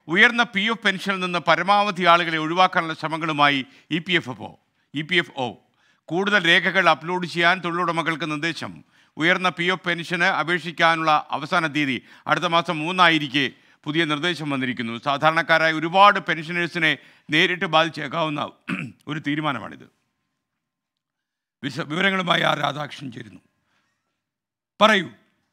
ഉയർന്ന PF പെൻഷനിൽ നിന്ന് പരമാവധി ആളുകളെ ഒഴിവാക്കാനുള്ള ശ്രമങ്ങളുമായി EPFO. കൂടുതൽ രേഖകൾ അപ്ലോഡ് ചെയ്യാൻ തൊഴിലുടമകൾക്ക് നിർദ്ദേശം. ഉയർന്ന PF പെൻഷന് അപേക്ഷിക്കാനുള്ള അവസാന തീയതി അടുത്ത മാസം 3 ആയിരിക്കെ പുതിയ നിർദ്ദേശം വന്നിരിക്കുന്നു. സാധാരണക്കാരായ ഒരുപാട് പെൻഷനേഴ്സിനെ നേരിട്ട് ബാധിച്ചേക്കാവുന്ന ഒരു തീരുമാനമാണിത്. വിവരങ്ങളുമായി രാധാകൃഷ്ണൻ ചേരുന്നു. പറയൂ.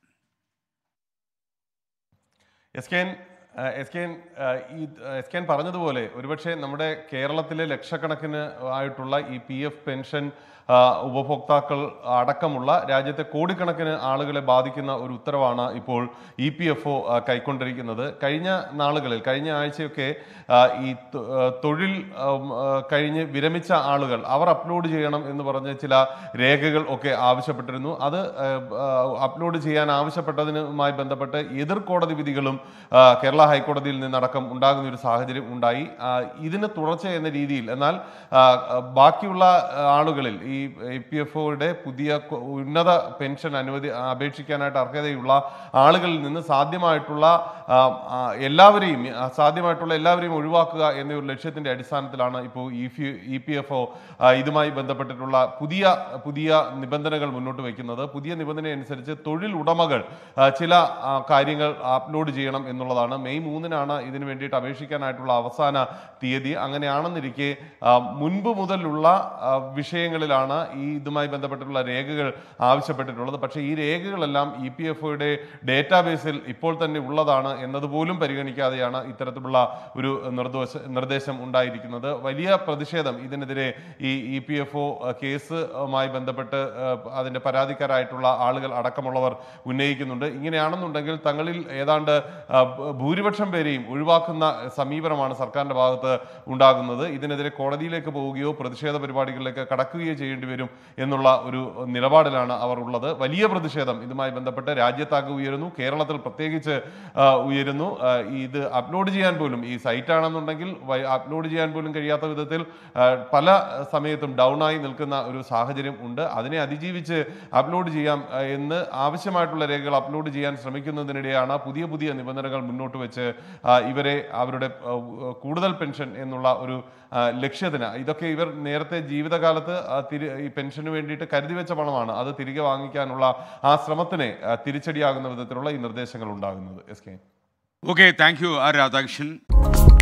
എസ് കെ പറഞ്ഞതുപോലെ ഒരുപക്ഷെ നമ്മുടെ കേരളത്തിലെ ലക്ഷക്കണക്കിന് ആയിട്ടുള്ള ഈ PF പെൻഷൻ ഉപഭോക്താക്കൾ അടക്കമുള്ള രാജ്യത്തെ കോടിക്കണക്കിന് ആളുകളെ ബാധിക്കുന്ന ഒരു ഉത്തരവാണ് ഇപ്പോൾ EPFO കൈക്കൊണ്ടിരിക്കുന്നത്. കഴിഞ്ഞ നാളുകളിൽ, കഴിഞ്ഞ ആഴ്ചയൊക്കെ ഈ തൊഴിൽ കഴിഞ്ഞ് വിരമിച്ച ആളുകൾ അവർ അപ്ലോഡ് ചെയ്യണം എന്ന് പറഞ്ഞ് ചില രേഖകൾ ഒക്കെ ആവശ്യപ്പെട്ടിരുന്നു. അത് അപ്ലോഡ് ചെയ്യാൻ ആവശ്യപ്പെട്ടതിനുമായി ബന്ധപ്പെട്ട് എതിർ കോടതി വിധികളും കേരള ഹൈക്കോടതിയിൽ നിന്നടക്കം ഉണ്ടാകുന്ന ഒരു സാഹചര്യം ഉണ്ടായി. ഇതിന് തുടർച്ച എന്ന രീതിയിൽ എന്നാൽ ബാക്കിയുള്ള ആളുകളിൽ ഈ EPFOയുടെ പുതിയ ഉന്നത പെൻഷൻ അപേക്ഷിക്കാനായിട്ട് അർഹതയുള്ള ആളുകളിൽ നിന്ന് സാധ്യമായിട്ടുള്ള എല്ലാവരെയും ഒഴിവാക്കുക എന്ന ഒരു ലക്ഷ്യത്തിന്റെ അടിസ്ഥാനത്തിലാണ് ഇപ്പോൾ EPFO ഇതുമായി ബന്ധപ്പെട്ടിട്ടുള്ള പുതിയ നിബന്ധനകൾ മുന്നോട്ട് വയ്ക്കുന്നത്. പുതിയ നിബന്ധന അനുസരിച്ച് തൊഴിൽ ഉടമകൾ ചില കാര്യങ്ങൾ അപ്ലോഡ് ചെയ്യണം എന്നുള്ളതാണ്. മെയ് 3-നാണ് ഇതിനു വേണ്ടിയിട്ട് അപേക്ഷിക്കാനായിട്ടുള്ള അവസാന തീയതി. അങ്ങനെയാണെന്നിരിക്കെ മുൻപ് മുതലുള്ള വിഷയങ്ങളിലാണ് ഇതുമായി ബന്ധപ്പെട്ടിട്ടുള്ള രേഖകൾ ആവശ്യപ്പെട്ടിട്ടുള്ളത്. പക്ഷേ ഈ രേഖകളെല്ലാം EPFOയുടെ ഡേറ്റാബേസിൽ ഇപ്പോൾ തന്നെ ഉള്ളതാണ് എന്നതുപോലും പരിഗണിക്കാതെയാണ് ഇത്തരത്തിലുള്ള ഒരു നിർദ്ദേശം ഉണ്ടായിരിക്കുന്നത്. വലിയ പ്രതിഷേധം ഇതിനെതിരെ ഈ EPFO കേസുമായി ബന്ധപ്പെട്ട് അതിൻ്റെ പരാതിക്കാരായിട്ടുള്ള ആളുകൾ അടക്കമുള്ളവർ ഉന്നയിക്കുന്നുണ്ട്. ഇങ്ങനെയാണെന്നുണ്ടെങ്കിൽ തങ്ങളിൽ ഏതാണ്ട് ഭൂരിപക്ഷം പേരെയും ഒഴിവാക്കുന്ന സമീപനമാണ് സർക്കാരിൻ്റെ ഭാഗത്ത് ഉണ്ടാകുന്നത്. ഇതിനെതിരെ കോടതിയിലേക്ക് പോവുകയോ പ്രതിഷേധ പരിപാടികളിലേക്ക് കടക്കുകയോ ചെയ്യേണ്ടി വരും എന്നുള്ള ഒരു നിലപാടിലാണ് അവർ ഉള്ളത്. വലിയ പ്രതിഷേധം ഇതുമായി ബന്ധപ്പെട്ട് രാജ്യത്താകെ ഉയരുന്നു, കേരളത്തിൽ പ്രത്യേകിച്ച് ഉയരുന്നു. ഇത് അപ്ലോഡ് ചെയ്യാൻ പോലും, ഈ സൈറ്റാണെന്നുണ്ടെങ്കിൽ അപ്ലോഡ് ചെയ്യാൻ പോലും കഴിയാത്ത വിധത്തിൽ പല സമയത്തും ഡൗണായി നിൽക്കുന്ന ഒരു സാഹചര്യം ഉണ്ട്. അതിനെ അതിജീവിച്ച് അപ്ലോഡ് ചെയ്യാം എന്ന് ആവശ്യമായിട്ടുള്ള രേഖകൾ അപ്ലോഡ് ചെയ്യാൻ ശ്രമിക്കുന്നതിനിടെയാണ് പുതിയ നിബന്ധനകൾ മുന്നോട്ട് വെച്ച് ഇവരെ അവരുടെ കൂടുതൽ പെൻഷൻ എന്നുള്ള ഒരു ലക്ഷ്യത്തിന്, ഇതൊക്കെ ഇവർ നേരത്തെ ജീവിതകാലത്ത് ഈ പെൻഷന് വേണ്ടിയിട്ട് കരുതി വെച്ച പണമാണ്, അത് തിരികെ വാങ്ങിക്കാനുള്ള ആ ശ്രമത്തിന് തിരിച്ചടിയാകുന്ന വിധത്തിലുള്ള ഈ നിർദ്ദേശങ്ങൾ ഉണ്ടാകുന്നത്. Okay, thank you Radhakrishnan.